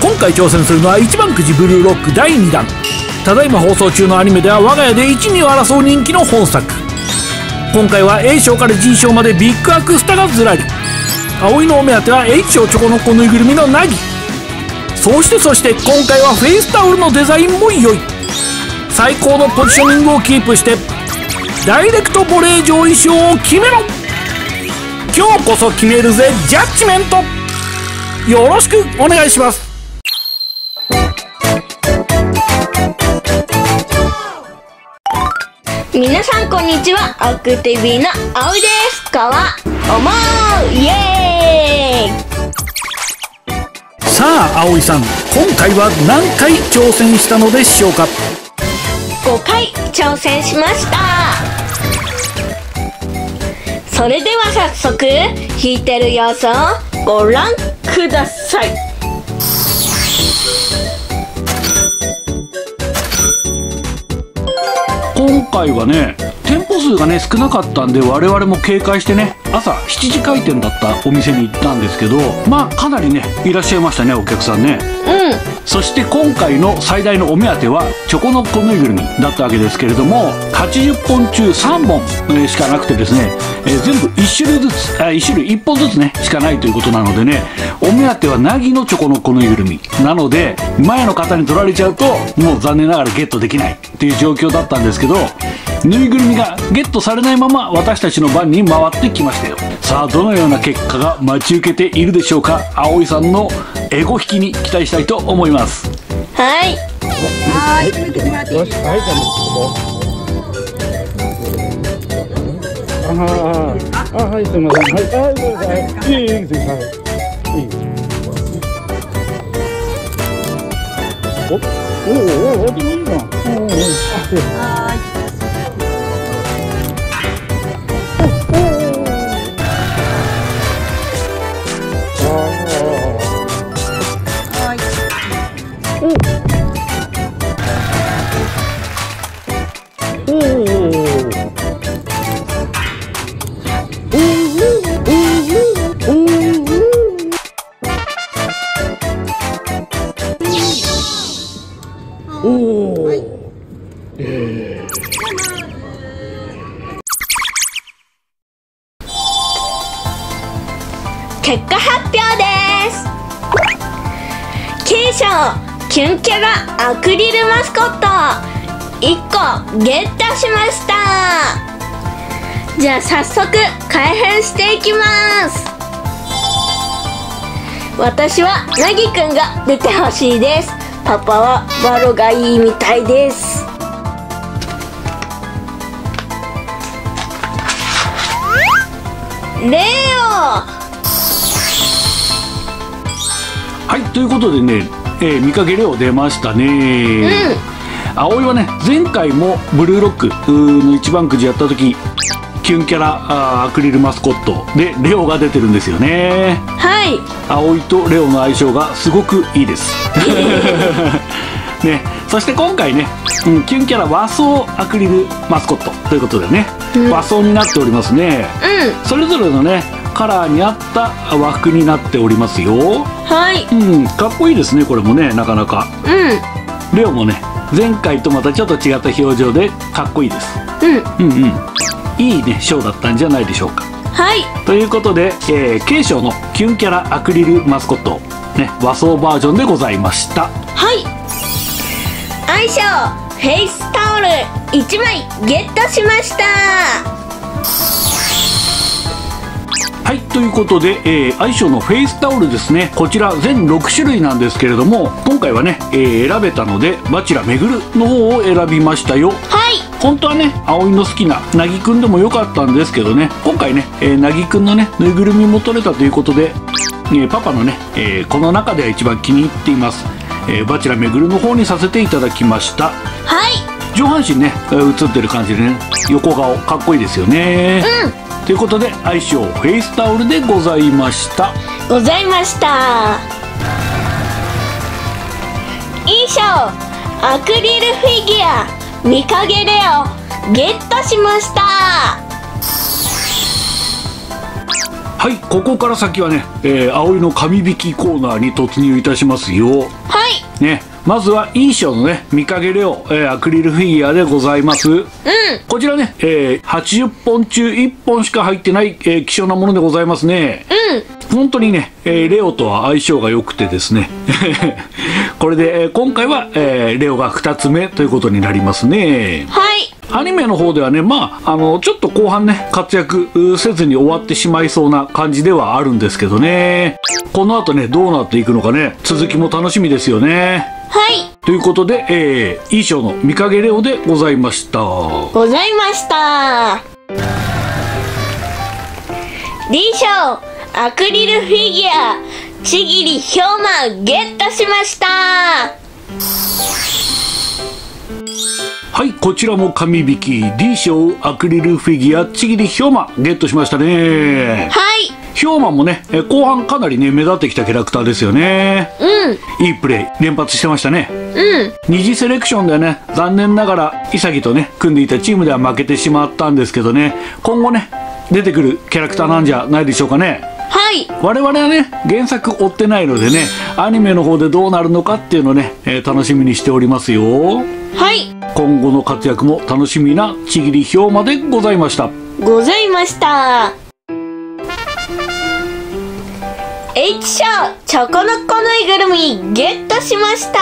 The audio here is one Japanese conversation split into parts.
今回挑戦するのは一番くじブルーロック第2弾。ただいま放送中のアニメでは我が家で1、2を争う人気の本作。今回は A 賞から G 賞までビッグアクスタがずらり。葵のお目当ては H 賞チョコノコぬいぐるみのナギ。そして今回はフェイスタオルのデザインも良い。最高のポジショニングをキープしてダイレクトボレー上位賞を決めろ。今日こそ決めるぜジャッジメント。よろしくお願いします。 皆さんこんにちは。アクティビの葵です。かは思うイエーイ。 さあ葵さん、今回は何回挑戦したのでしょうか。 5回挑戦しました。それでは早速弾いてる様子をご覧ください。 今回はね、店舗数がね少なかったんで我々も警戒してね、朝7時開店だったお店に行ったんですけど、まあかなりねいらっしゃいましたね、お客さんね。そして今回の最大のお目当てはチョコノッコぬいぐるみだったわけですけれども、80本中3本しかなくてですね、全部1種類ずつ1種類1本ずつねしかないということなのでね、お目当てはナギのチョコノッコぬいぐるみなので、前の方に取られちゃうともう残念ながらゲットできないっていう状況だったんですけど、ぬいぐるみがゲットされないまま私たちの番に回ってきましたよ。さあどのような結果が待ち受けているでしょうか。葵さんのエゴ引きに期待したいと思います。 はい。 はい、決めてもらっていいですか。はい、じゃあここ。はい、すみません。はい、はい、どうぞ。はい、いいです。はい。いい。お、でもいいな。はい。 結果発表です。K 賞キュンキャラアクリルマスコット1個ゲットしました。じゃあ早速開封していきます。私はナギくんが出てほしいです。パパはバロがいいみたいです。レオ。 はい、ということでね、見かけレオ出ましたね。葵はね前回もブルーロックの一番くじやった時キュンキャラアクリルマスコットでレオが出てるんですよね。 はい。 葵とレオの相性がすごくいいですね。そして今回ね、キュンキャラ和装アクリルマスコットということでね、和装になっておりますね。それぞれのねカラーに合った和服になっておりますよ。 はい。 かっこいいですね、これもね、なかなか。レオもね前回とまたちょっと違った表情でかっこいいです。いいねショーだったんじゃないでしょうか。 はい。 ということで、K 賞のキュンキャラアクリルマスコット、ね、和装バージョンでございました。 はい。愛称フェイスタオル1枚ゲットしました。 はい、ということで、愛称のフェイスタオルですね。こちら全6種類なんですけれども、今回はね、選べたのでバチラめぐるの方を選びましたよ。 はい。 本当はね葵の好きななぎくんでもよかったんですけどね、今回ね、なぎくんのねぬいぐるみも取れたということで、パパのね、この中では一番気に入っています、バチラめぐるの方にさせていただきました。 はい。 上半身ね映ってる感じでね横顔かっこいいですよね。ということで愛称フェイスタオルでございました。 ございました。以上アクリルフィギュア見かけレオゲットしました。 はい、ここから先はね、葵の神引きコーナーに突入いたしますよ。 はいね、まずはいい賞のね、見影レオ、アクリルフィギュアでございます。こちらね、80本中1本しか入ってない、希少なものでございますね。本当にね、レオとは相性が良くてですねこれで、今回は、レオが2つ目ということになりますね。 はい。 アニメの方ではね、まあ、ちょっと後半ね、活躍せずに終わってしまいそうな感じではあるんですけどね。この後ね、どうなっていくのかね、続きも楽しみですよね。 はい。 ということで、いい賞の見影レオでございました。 ございました。D 賞アクリルフィギュアちぎりひょうまゲットしました。 はい、こちらも紙引き D 賞アクリルフィギュアちぎりひょうまゲットしましたね。 はい。 ひょうまもね、後半かなりね目立ってきたキャラクターですよね。いいプレイ連発してましたね。二次セレクションではね、残念ながら潔とね組んでいたチームでは負けてしまったんですけどね、今後ね出てくるキャラクターなんじゃないでしょうかね。 はい。 我々はね原作追ってないのでね、アニメの方でどうなるのかっていうのをね、楽しみにしておりますよ。 はい。 今後の活躍も楽しみなちぎりひょうまでございました。 ございました。H 賞チョコノッコぬいぐるみゲットしました。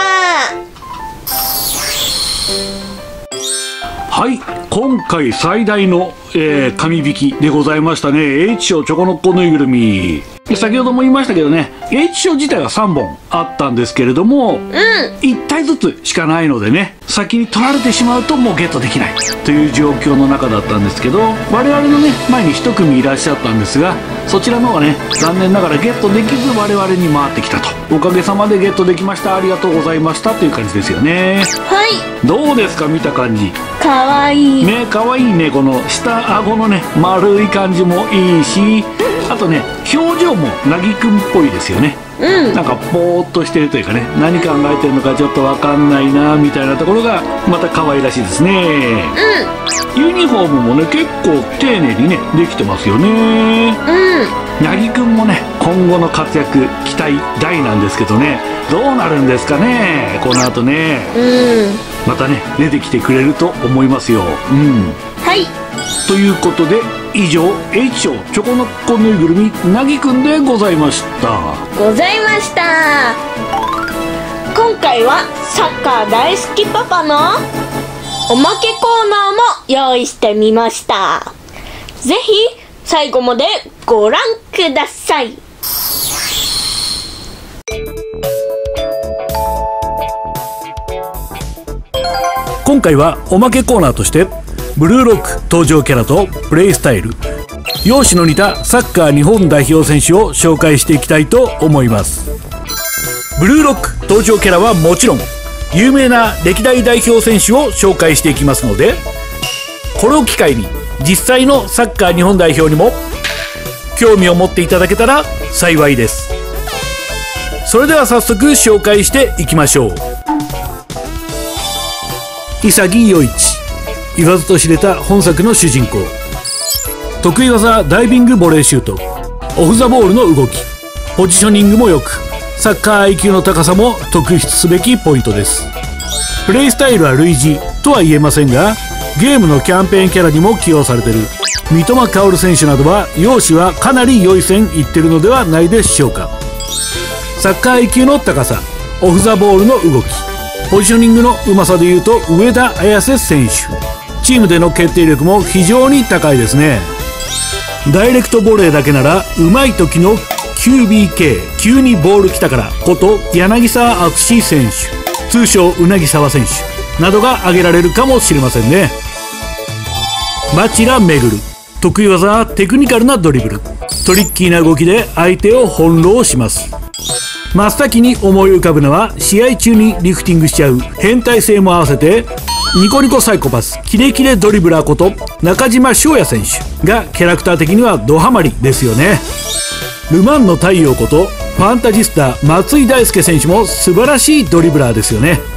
はい、今回最大の、紙引きでございましたね。H 賞チョコノッコぬいぐるみ、先ほども言いましたけどね、H 賞自体は3本あったんですけれども、1体ずつしかないのでね、先に取られてしまうともうゲットできないという状況の中だったんですけど、我々のね前に1組いらっしゃったんですが、そちらの方がね残念ながらゲットできず我々に回ってきたと。おかげさまでゲットできました、ありがとうございましたという感じですよね。 はい。 どうですか、見た感じ。 かわいいね、かわいいね。この下顎のね丸い感じもいいし、あとね表情もなぎくんっぽいですよね。なんかぼーっとしてるというかね、何考えてるのかちょっと分かんないなみたいなところがまた可愛らしいですね。ユニフォームもね結構丁寧にねできてますよね。なぎくんもね今後の活躍期待大なんですけどね、どうなるんですかねこの後ね。またね出てきてくれると思いますよ。 はい。 ということで以上 H 賞チョコノッコぬいぐるみなぎくんでございました。 ございました。今回はサッカー大好きパパのおまけコーナーも用意してみました。ぜひ最後までご覧ください。 今回はおまけコーナーとしてブルーロック登場キャラとプレイスタイル、容姿の似たサッカー日本代表選手を紹介していきたいと思います。ブルーロック登場キャラはもちろん有名な歴代代表選手を紹介していきますので、これを機会に実際のサッカー日本代表にも興味を持っていただけたら幸いです。それでは早速紹介していきましょう。潔世一、言わずと知れた本作の主人公。得意技ダイビングボレーシュート、オフザボールの動き、ポジショニングも良く、サッカー IQ の高さも特筆すべきポイントです。プレイスタイルは類似とは言えませんが、ゲームのキャンペーンキャラにも起用されている三笘薫選手などは容姿はかなり良い線いってるのではないでしょうか。サッカー IQ の高さ、オフザボールの動き、ポジショニングのうまさでいうと上田綺世選手。チームでの決定力も非常に高いですね。ダイレクトボレーだけならうまい時の QBK 急にボール来たからこと柳沢敦史選手、通称うなぎ沢選手などが挙げられるかもしれませんね。町田めぐる、得意技はテクニカルなドリブル、トリッキーな動きで相手を翻弄します。真っ先に思い浮かぶのは試合中にリフティングしちゃう変態性も合わせてニコニコサイコパスキレキレドリブラーこと中島翔也選手がキャラクター的にはドハマりですよね。ルマンの太陽ことファンタジスタ松井大輔選手も素晴らしいドリブラーですよね。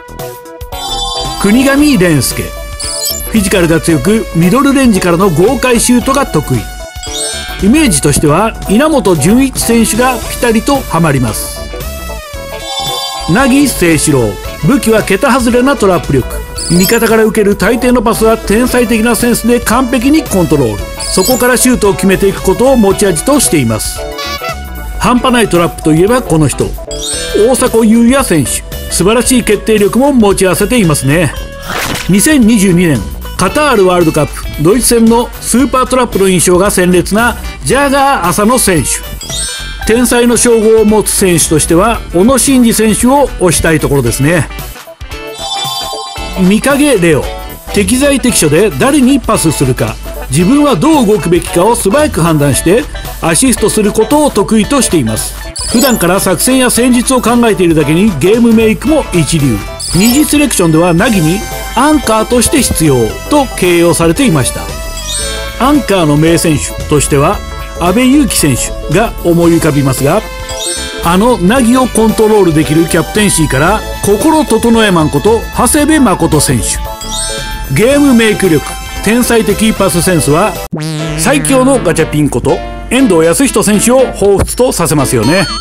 国神蓮介、フィジカルが強くミドルレンジからの豪快シュートが得意。 イメージとしては稲本潤一選手がピタリとハマります。凪誠志郎、武器は桁外れなトラップ力、味方から受ける大抵のパスは天才的なセンスで完璧にコントロール、そこからシュートを決めていくことを持ち味としています。半端ないトラップといえばこの人、大迫勇也選手、素晴らしい決定力も持ち合わせていますね。2022年カタールワールドカップドイツ戦のスーパートラップの印象が鮮烈なジャガー浅野選手。天才の称号を持つ選手としては小野伸二選手を推したいところですね。三影レオ、適材適所で誰にパスするか、自分はどう動くべきかを素早く判断してアシストすることを得意としています。普段から作戦や戦術を考えているだけにゲームメイクも一流。二次セレクションでは凪にアンカーとして必要と形容されていました。アンカーの名選手としては阿部勇樹選手が思い浮かびますが、あの凪をコントロールできるキャプテンシーから心整えマンこと長谷部誠選手。ゲームメイク力、天才的パスセンスは最強のガチャピンこと遠藤康人選手を彷彿とさせますよね。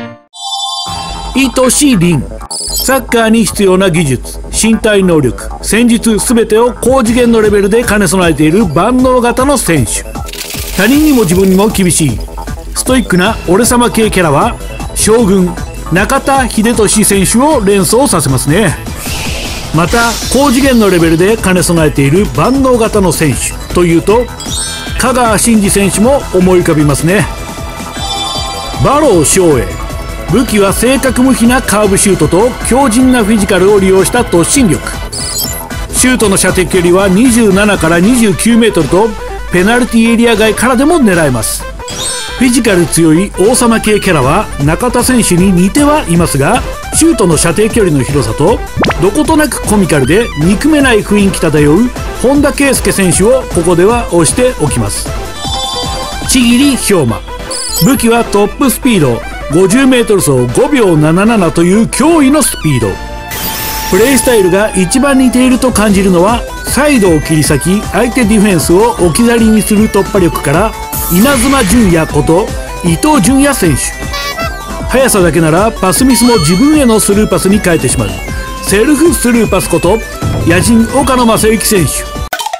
糸師凛、サッカーに必要な技術、身体能力、戦術全てを高次元のレベルで兼ね備えている万能型の選手。他人にも自分にも厳しいストイックな俺様系キャラは将軍中田英寿選手を連想させますね。また高次元のレベルで兼ね備えている万能型の選手というと香川真司選手も思い浮かびますね。馬郎照英、武器は正確無比なカーブシュートと強靭なフィジカルを利用した突進力。シュートの射程距離は27から29メートルとペナルティエリア外からでも狙えます。フィジカル強い王様系キャラは中田選手に似てはいますが、シュートの射程距離の広さとどことなくコミカルで憎めない雰囲気漂う本田圭佑選手をここでは推しておきます。千切氷馬、武器はトップスピード、50m 走5秒77という驚異のスピード。プレイスタイルが一番似ていると感じるのはサイドを切り裂き相手ディフェンスを置き去りにする突破力から稲妻純也こと伊東純也選手。速さだけならパスミスも自分へのスルーパスに変えてしまうセルフスルーパスこと野人岡野正幸選手。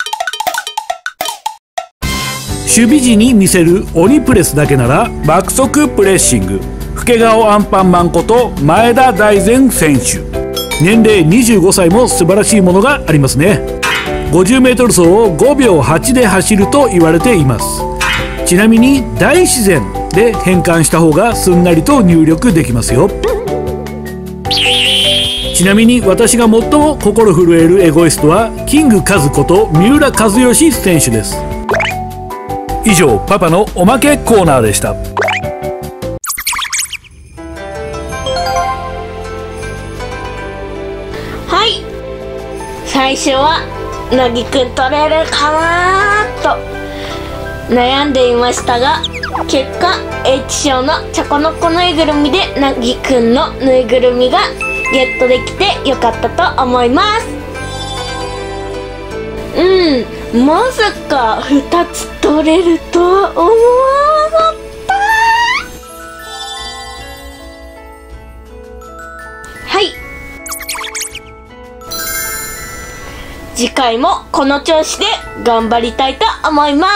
守備時に見せる鬼プレスだけなら爆速プレッシング老け顔アンパンマンこと前田大然選手。年齢25歳も素晴らしいものがありますね。50m 走を5秒8で走ると言われています。ちなみに大自然で変換した方がすんなりと入力できますよ。ちなみに私が最も心震えるエゴイストはキングカズこと三浦知良選手です。以上パパのおまけコーナーでした。 はい、最初は凪くん取れるかなと悩んでいましたが、結果 H 賞のチョコの子ぬいぐるみで凪くんのぬいぐるみがゲットできてよかったと思います。まさか2つ取れるとは思わなかった。はい、次回もこの調子で頑張りたいと思います。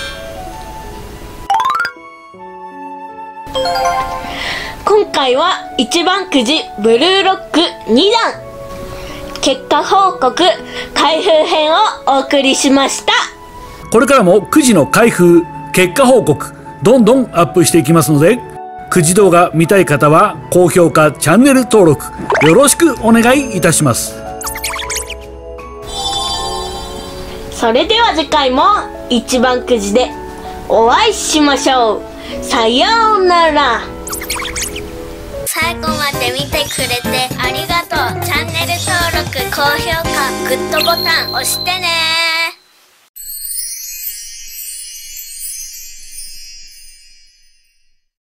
今回は一番くじブルーロック2弾結果報告開封編をお送りしました。 これからもくじの開封結果報告どんどんアップしていきますので、くじ動画見たい方は高評価チャンネル登録よろしくお願いいたします。 それでは次回も一番くじでお会いしましょう。さようなら。 最後まで見てくれてありがとう。チャンネル登録、高評価、グッドボタン押してね。